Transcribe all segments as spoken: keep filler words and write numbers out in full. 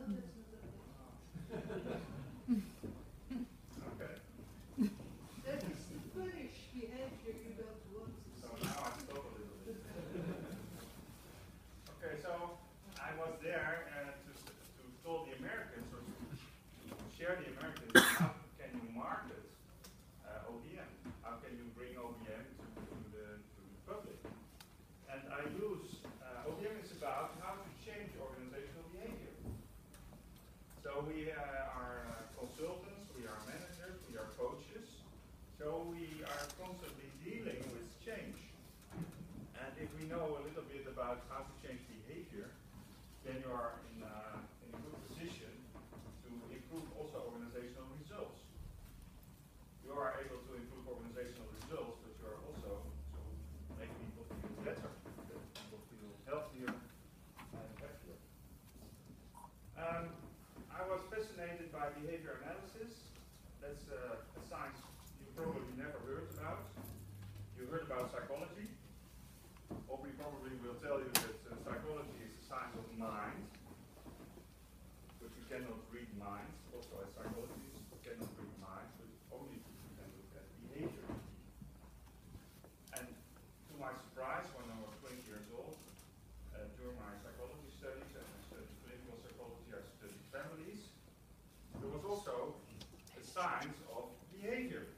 Okay. That is the Finnish behavior you don't want to So see. now I stop a little bit. Okay, so I was there uh, to, to tell the Americans, or to share the Americans, how can you market uh, O B M? How can you bring O B M to, to, the, to the public? And I use, uh, O B M is about how to change organizational behavior. So we uh, are uh, consultants, we are managers, we are coaches. So we are constantly dealing with change. And if we know a little bit about how to change behavior, then you are in, uh, in a good position to improve also organizational results. You are able to improve organizational results, but you are also to make people feel better, that people feel healthier and happier. Um, I was fascinated by behavior analysis. That's uh, a science you probably never heard about. You heard about psychology. Aubrey probably will tell you that uh, psychology is the science of mind, but you cannot read minds. Also, as psychologists, you cannot read minds, but only you can look at behavior. And to my surprise, when I was twenty years old, uh, during my psychology studies, and I studied clinical psychology, I studied families, there was also the science of behavior.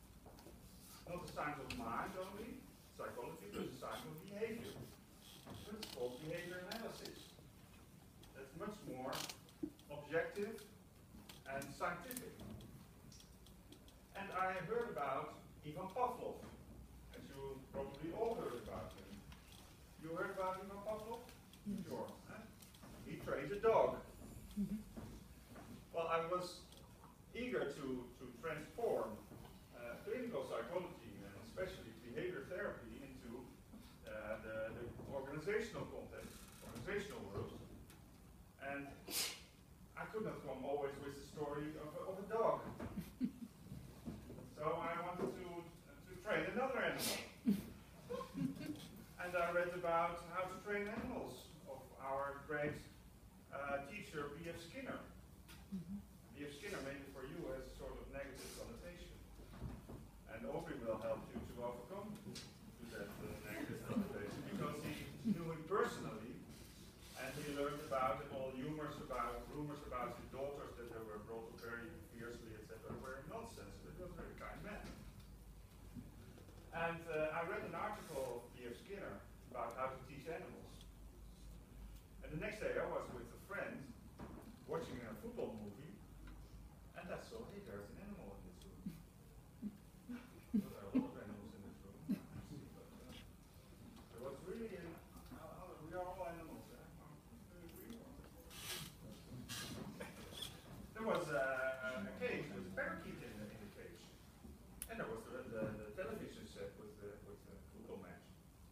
Not the science of mind only, psychology, but the science of behavior. It's called behavior analysis. That's much more objective and scientific. And I heard about Ivan Pavlov, as you probably all heard about him. You heard about Ivan Pavlov? Sure. Huh? He trained a dog. Well, I was eager to, to transform uh, clinical psychology, and especially behavior therapy, into uh, the, the organizational context, organizational world. And I could not come always with the story of a, of a dog. So I wanted to, to train another animal. And I read about how to train animals of our great uh, teacher, B F Skinner. B F Skinner, maybe for you, has a sort of negative connotation. And Aubrey will help you to overcome to that uh, negative connotation, because he knew him personally, and he learned about all rumors about rumors about his daughters that they were brought up very fiercely, et cetera, were nonsense. But he was a very kind man. And uh, I read an article of B F Skinner about how to teach animals. And the next day I was with a friend watching a football movie, and I saw, hey, there's an animal in this room. Well, there are a lot of animals in this room, actually, but uh, there was really, an, uh, uh, we are all animals, eh? There was uh, a cage with a parakeet in the, in the cage, and there was the, the, the television set with the, with the football match.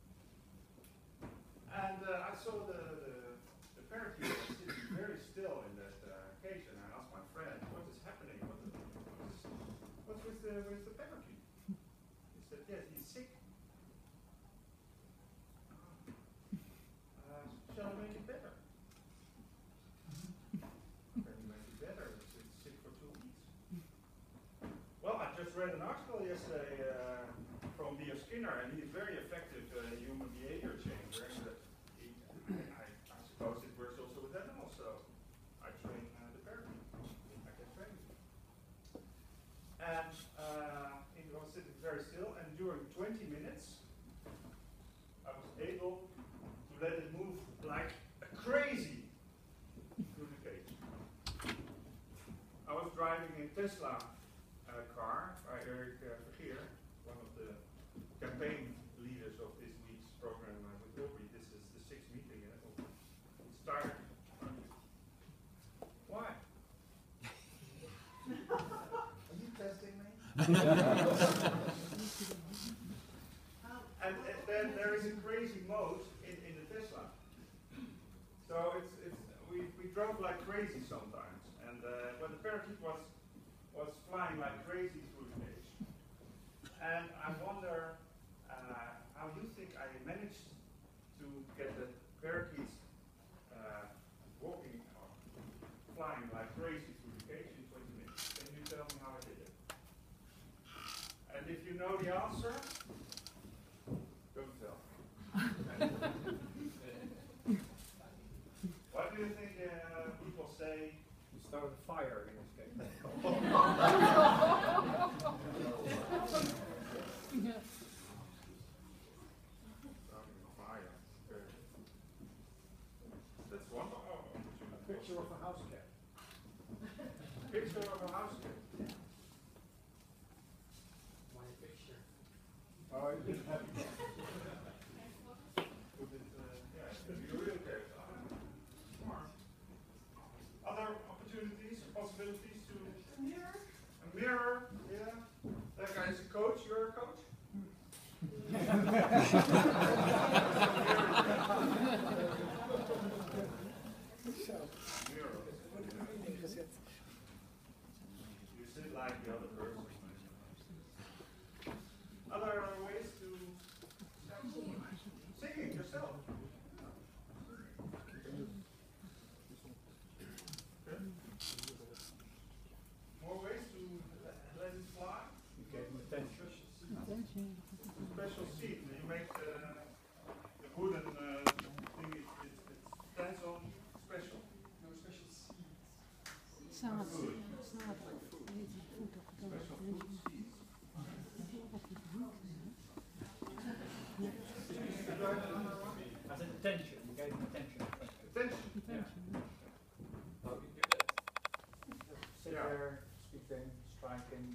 And uh, I saw the, the, the parakeet was sitting very still in that uh, cage, and I asked my friend, what is happening? What is, what is, what's with the, with the parakeet? He said, yes, he's sick. Uh, shall I make it better? Can you make it better? It's, it's sick for two weeks. Well, I just read an article yesterday uh, from B F Skinner, and he's very effective uh, human behavior changer. And, uh, he, I, I suppose it works also with animals, so I train uh, the parakeet. I can train it. And uh, he was sitting very still, and during twenty minutes, I was able to let it move like a crazy through the cage. I was driving a Tesla uh, car by Eric uh, Vergeer, one of the campaign leaders of this week's program uh, with Aubrey. This is the sixth meeting. Uh, it started. Why? Are you testing me? And uh, then there is a crazy mode in, in the Tesla. So it's, it's we, we drove like crazy sometimes. And uh, when the parakeet was was flying like crazy through the cage. And I wonder uh, how you think I managed to get the parakeets uh, walking or crazy through the cage in twenty minutes. Can you tell me how I did it? And if you know the answer, don't tell. What do you think uh, people say? You started a fire in this case. Starting a fire. Okay. That's one oh, A picture of a house cat. picture of a house cat. My picture. Oh, you didn't have it. Put it, uh, yeah, the real cat. Smart. Other opportunities, possibilities to Mirror? a mirror, yeah. That guy is a coach, you're a coach? Mirror. You sit like the other person. Other ways to singing yourself. Okay. More ways to let let it fly. You gave him attention. Special seat. You make the, the wooden uh, thing. It, it, it stands on special. No special seats. Zaad. Food. Zaad. Weet je, voet of dat. Special food seats. As in attention. You gave him attention. Attention. How do you do that? Sit Yeah. there, speaking, striking.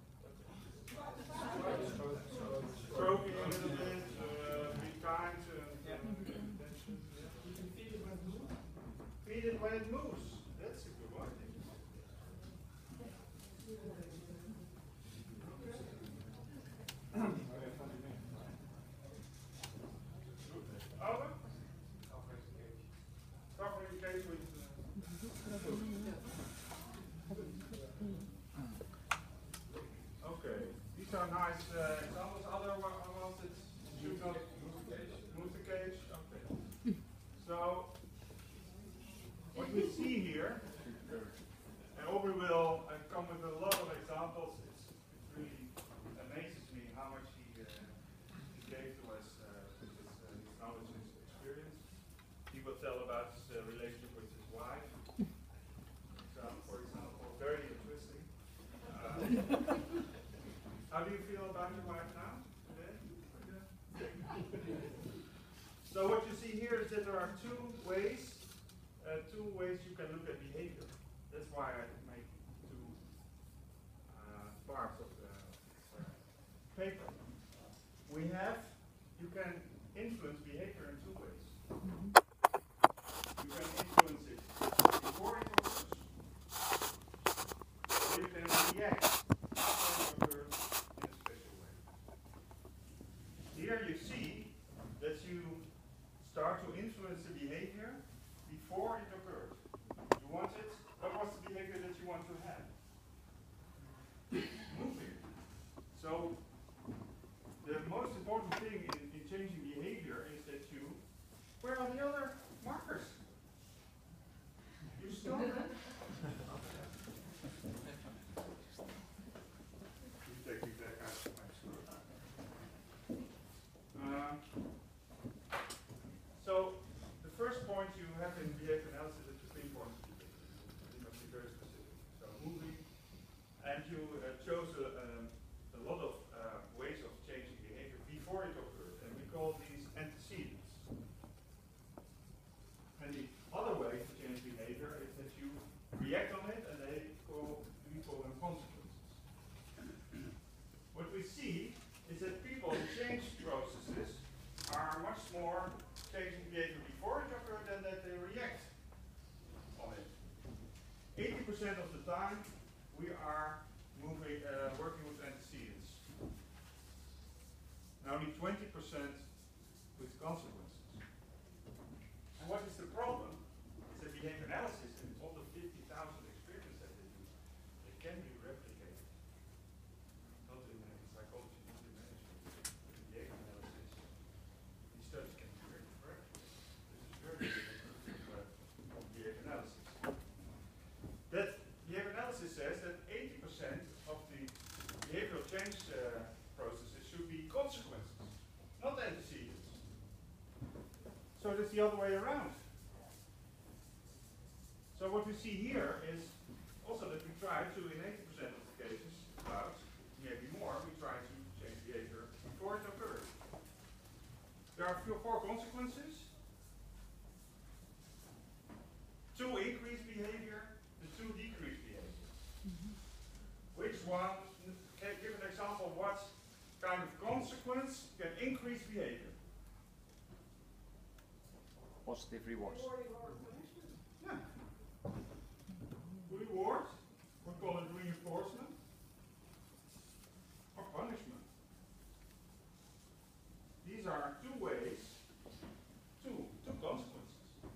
Stroking a little bit. Uh, be kind. And, uh, attention. Yeah. You can feel it when it moves. Feed it when it moves. That's a good one. Over? Covering the cage with uh, okay. These are nice uh, examples. Other one I wanted should not move the cage. Move the cage. Okay. So what we see here, and Aubrey will uh, come with a lot of examples. It's, it really amazes me how much he, uh, he gave to us uh, with his, uh, his knowledge and his experience. He will tell about his uh, relationship with his wife. So, for example, very interesting. Uh, how do you feel about your wife now? Today? So what you see here is that there are two ways, uh, two ways you can look at behavior. That's why I make two uh, parts of the uh, paper. We have, you can influence behavior in two ways. You can influence it before it occurs, or you can react after it occurs in a special way. Here you see that you start to influence the behavior before it occurs. You want it, what was the behavior that you want to have? Moving. So, the most important thing in, in changing behavior is that you, where are the other markers? You stop. You take me back out of my school. Uh, so, the first point you have in behavior analysis is the three points of behavior. You must be very specific. So, moving, and you uh, chose a, um, a lot of uh, ways of changing behavior before it occurred, and we call these antecedents. And the other way to change behavior is that you react on it, and they call, we call them consequences. What we see is that people in change processes are much more changing behavior before it occurred than that they react on it. eighty percent of the time we are moving, uh, working with antecedents. And only twenty percent with consequences. And what is the problem? Is that behavior analysis and all the fifty thousand experiments that they do, they can be replicated. Not in, uh, in psychology, not in management, but in behavior analysis. These studies can be replicated. This is very different uh, behavior analysis. That the other way around. So what we see here is also that we try to, in eighty percent of the cases, about maybe more, we try to change behavior before it occurs. There are four, four consequences. Two increase behavior, and two decrease behavior. Mhm. Which one, can you give an example of what kind of consequence can increase behavior? Positive rewards. Yeah. Reward, we call it reinforcement, or punishment. These are two ways, two, two consequences.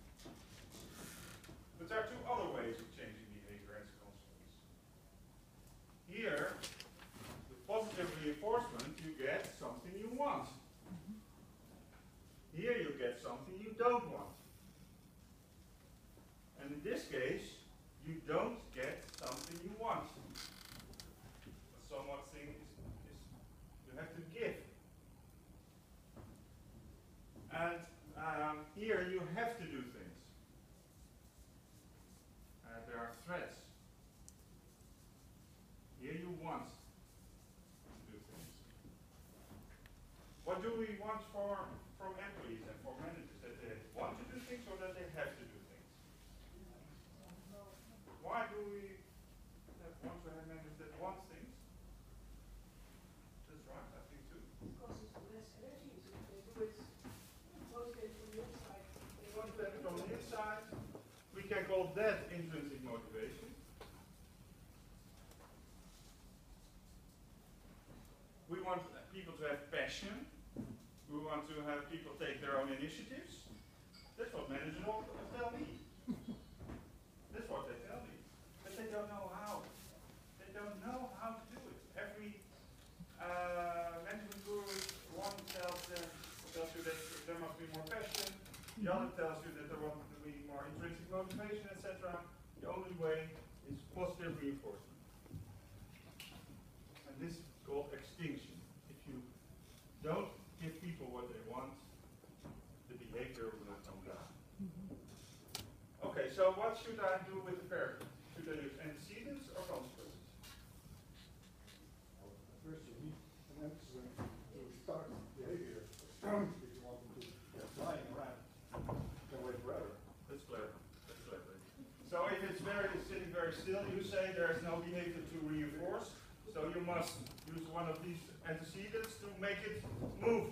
But there are two other ways of changing behavior as a consequence. Here, with positive reinforcement, you get something you want. Here you get something you don't want. And in this case, you don't get something you want. A somewhat thing is, is you have to give. And um, here you have to do things. Uh, there are threats. Here you want to do things. What do we want for, from employees and for managers? That they want to do things or that they have to do things? Why do we have want to have managers that want things? That's right, I think too. Because it's less energy, so they do it motivated from the inside. They want to Motivated from the inside. We can call that intrinsic motivation. We want people to have passion. We want to have people take their own initiatives. That's what managers all tell me. That's what they tell me. But they don't know how. They don't know how to do it. Every uh, management guru, one tells them, tells you that there must be more passion. The other tells you that there wants to be more intrinsic motivation, et cetera. The only way is positive reinforcement. And this is called extinction. If you don't give people what they want, the behavior will come down. Okay, so what should I do with the paradigm? Should I use antecedents or consequences? First, you need an antecedent to start behavior. If you want them to get flying around, you can wait forever. That's clever. That's clever. So if it's very sitting very still, you say there is no behavior to reinforce. So you must use one of these antecedents to make it move.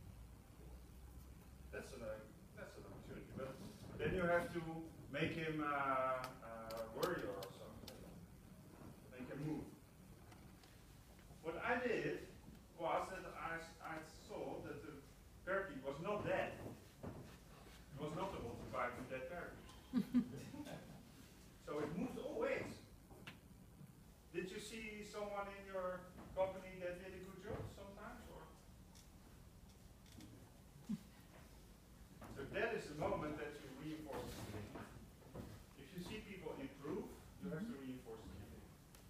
That's an uh, that's an opportunity. But then you have to make him uh, uh, worry or something. Make him move. What I did was that I, I saw that the parakeet was not dead. It was not able to fight with that parakeet. So it moved always. Did you see someone in your company that did a good job sometimes? Or? So that is the moment that you reinforce the behavior. If you see people improve, you have to reinforce the behavior.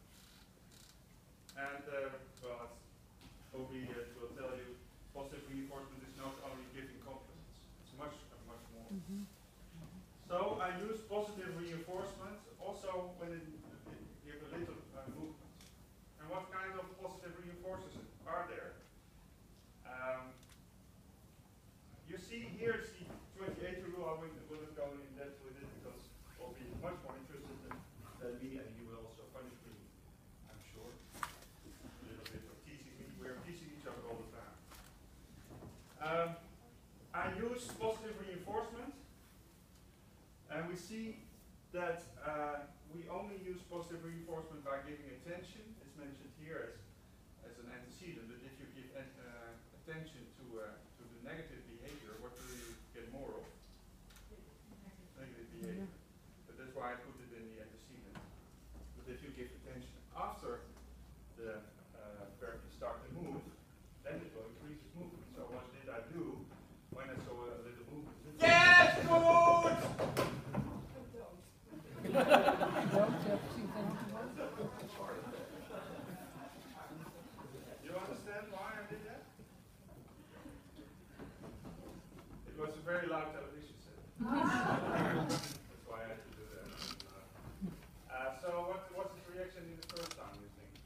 And uh, well, Obi uh, will tell you, positive reinforcement is not only giving compliments. It's much, uh, much more. Mhm. So I use positive reinforcement also when it, it give a little uh, movement. And what kind of positive reinforcers are there? Um, you see here it's the twenty-eight rule. I wouldn't, wouldn't go in depth with it because I'll be much more interested than, than me, and he will also punish me, I'm sure. A little bit of teasing me. We're teasing each other all the time. Um, I use positive reinforcement. And we see that uh, we only use positive reinforcement by giving attention. It's mentioned here as, as an antecedent, but if you give an, uh, attention to, uh, to the negative behavior, what do you get more of? Negative behavior. But that's why I put it in the antecedent. But if you give attention after the uh, parakeet start to move, then it will increase its movement. So what did I do when I saw a little movement? Yes, good! Don't you have to see them tomorrow? You understand why I did that? It was a very loud television set. understanding the first time, you think?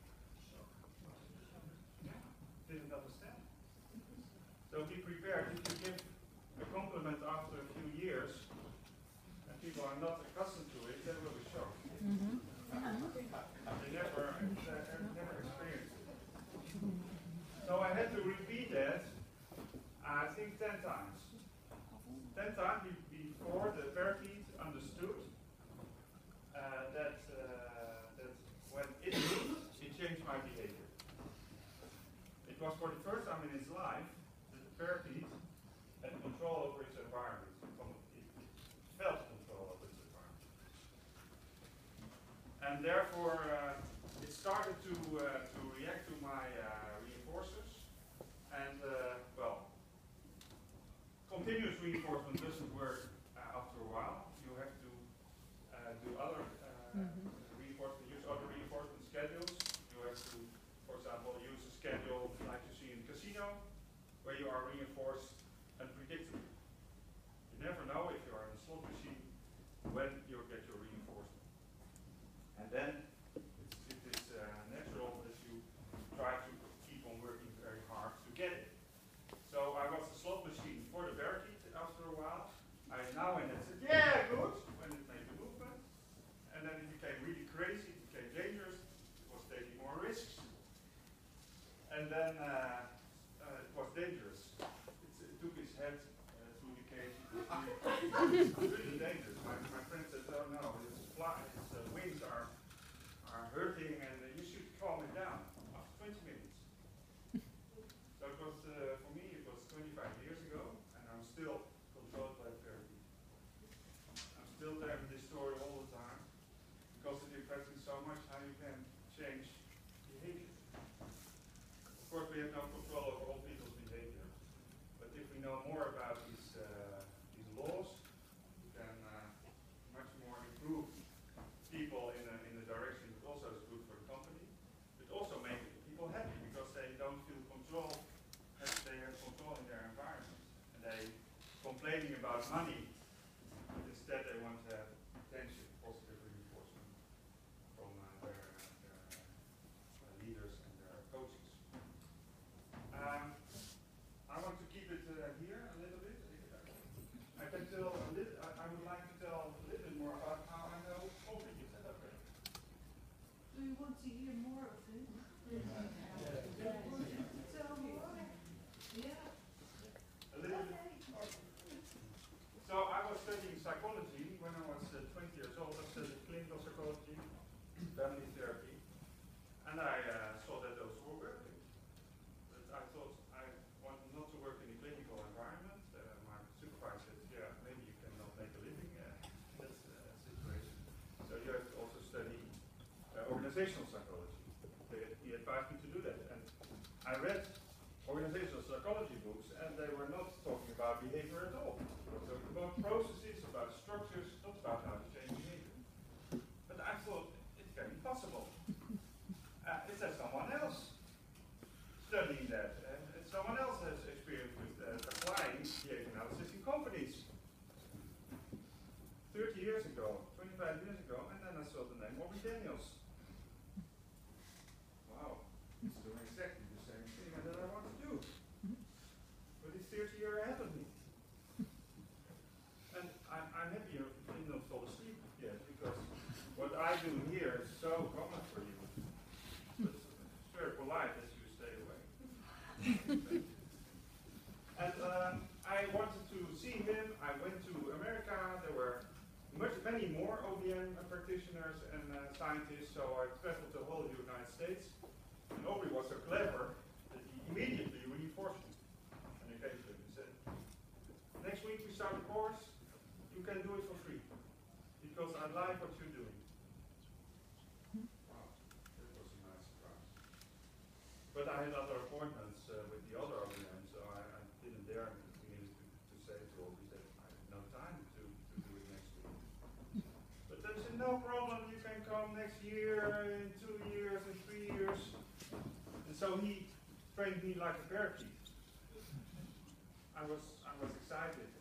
Yeah, didn't understand. So be prepared. If you give a compliment after a few years, and people are not accustomed to it, they will be shocked. Mhm. They never, they never experienced it. So I had to repeat that, I think ten times. Ten times be- before the parakeet understood uh, that, uh, that when it moved, it changed my behavior. It was for the first time in his life that the parakeet had control over its environment. It, it felt control over its environment. And therefore, uh, it started to, uh, to react to my uh, reinforcers. And, uh, well, continuous reinforcement doesn't work uh, after a while. You have to uh, do other uh, Mhm. reinforcement, use other reinforcement schedules. You have to, for example, use a schedule like you see in a casino, where you are reinforced unpredictably. You never know if you are in a slot machine when you'll get your reinforcement. And then it's, it is uh, natural that you try to keep on working very hard to get it. So I was a slot machine for the parakeet after a while. I now and then said, yeah, good, when it made the movement. And then it became really crazy, it became dangerous, it was taking more risks. And then uh, uh, it was dangerous. It, it took its head uh, through the cage. It was really, it was really dangerous. My, my friend said, oh no, its, fly, its uh, wings are, are hurting and uh, you should calm it down after twenty minutes. So it was, uh, for me, it was twenty-five years ago, and I'm still controlled by parakeet. I'm still telling this story all the time, because it impressed me so much how you can change behavior. Of course, we have no control over all people's behavior, but if we know more about these, uh, these laws, we can uh, much more improve people in a, in a direction that also is good for the company, but also make people happy, because they don't feel control. They have control in their environment, and they complaining about money, but instead they want to have attention, positive reinforcement from uh, their, their uh, leaders and their coaches. Um, I want to keep it uh, here a little bit. I can tell a little. I, I would like to tell a little bit more about how I know COVID. Is that okay? Do you want to hear more of this? Yeah. Tell more? Yeah. A little bit. So I was studying psychology when I was uh, twenty years old. I studied clinical psychology, family therapy, and I uh, saw that those were working. But I thought I wanted not to work in a clinical environment. Uh, my supervisor said, yeah, maybe you cannot make a living uh, in that uh, situation. So you have to also study uh, organizational psychology. They, he advised me to do that. And I read organizational psychology books, and they were not talking about behavior at all. They were talking about processes, about structures, not about how to change behavior. But I thought it can be possible. Uh, is there someone else studying that? And uh, someone else has experience with uh, applying behavior analysis in companies. thirty years ago, twenty-five years ago, and then I saw the name Orbie Daniels. Wow, he's doing exactly the same thing that I want to do. But he's thirty years ahead of me. And I'm, I'm happy you did not fall asleep yet, because what I do here is so common for you. But it's very polite that you stay away. And um, I wanted to see him. I went to America. There were much, many more O B M practitioners and uh, scientists, so I traveled the whole United States. And Aubrey was so clever that he immediately reinforced me. And he came to me and said, next week we start a course, you can do it for free, because I like what you're doing. Wow, that was a nice surprise. But I had other appointments uh, with the other O B M, so I, I didn't dare to, to say to Aubrey that I had no time to, to do it next week. But they said, no problem, you can come next year, in two years, in three years. And so he trained me like a parakeet. I was, I was excited.